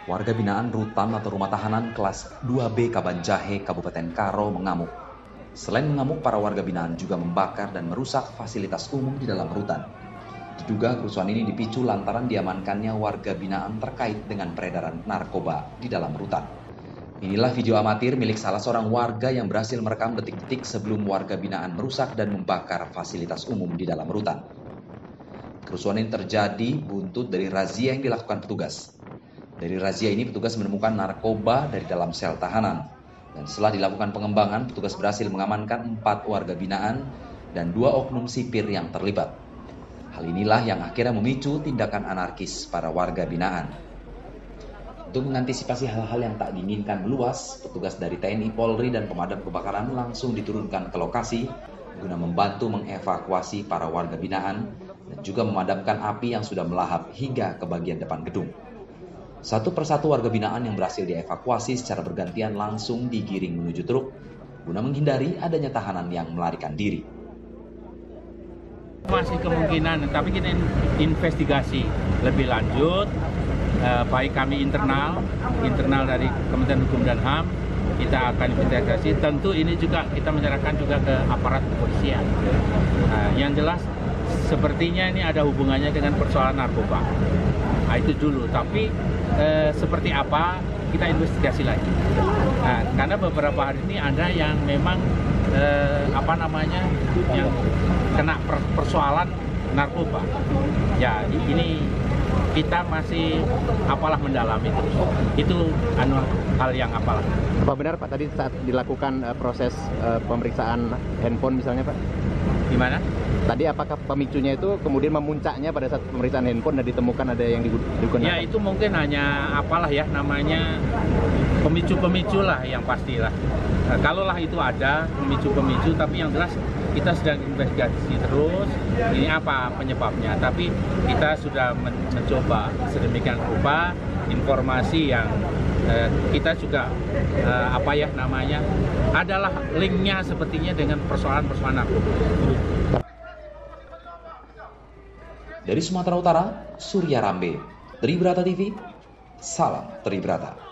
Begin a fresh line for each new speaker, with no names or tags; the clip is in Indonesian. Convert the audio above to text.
Warga binaan rutan atau rumah tahanan kelas 2B Kabanjahe, Kabupaten Karo mengamuk. Selain mengamuk, para warga binaan juga membakar dan merusak fasilitas umum di dalam rutan. Diduga kerusuhan ini dipicu lantaran diamankannya warga binaan terkait dengan peredaran narkoba di dalam rutan. Inilah video amatir milik salah seorang warga yang berhasil merekam detik-detik sebelum warga binaan merusak dan membakar fasilitas umum di dalam rutan. Kerusuhan ini terjadi buntut dari razia yang dilakukan petugas. Dari razia ini petugas menemukan narkoba dari dalam sel tahanan. Dan setelah dilakukan pengembangan, petugas berhasil mengamankan 4 warga binaan dan 2 oknum sipir yang terlibat. Hal inilah yang akhirnya memicu tindakan anarkis para warga binaan. Untuk mengantisipasi hal-hal yang tak diinginkan meluas, petugas dari TNI, Polri, dan pemadam kebakaran langsung diturunkan ke lokasi guna membantu mengevakuasi para warga binaan dan juga memadamkan api yang sudah melahap hingga ke bagian depan gedung. Satu persatu warga binaan yang berhasil dievakuasi secara bergantian langsung digiring menuju truk guna menghindari adanya tahanan yang melarikan diri.
Masih kemungkinan, tapi kita investigasi lebih lanjut, baik kami internal dari Kementerian Hukum dan HAM, kita akan investigasi. Tentu ini juga kita menyerahkan juga ke aparat kepolisian. Yang jelas sepertinya ini ada hubungannya dengan persoalan narkoba. Itu dulu, tapi seperti apa kita investigasi lagi. Karena beberapa hari ini ada yang memang yang kena persoalan narkoba. Ya ini kita masih mendalami terus. Itu hal yang apalah.
Apa benar Pak tadi saat dilakukan proses pemeriksaan handphone misalnya Pak?
Gimana?
Tadi apakah pemicunya itu kemudian memuncaknya pada saat pemeriksaan handphone dan ditemukan ada yang digunakan?
Ya itu mungkin hanya pemicu-pemicu lah yang pastilah. Kalaulah itu ada pemicu-pemicu, tapi yang jelas kita sedang investigasi terus ini apa penyebabnya. Tapi kita sudah mencoba sedemikian rupa informasi yang kita juga adalah linknya sepertinya dengan persoalan-persoalan narkoba.
Dari Sumatera Utara, Surya Rambe, Tribrata TV, salam Tribrata.